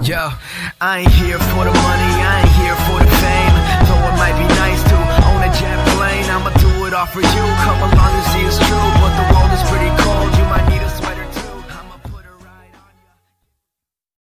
Yo, I ain't here for the money, I ain't here for the fame. Though it might be nice to own a jet plane, I'ma do it all for you. Come along and see it's true, but the world is pretty cold. You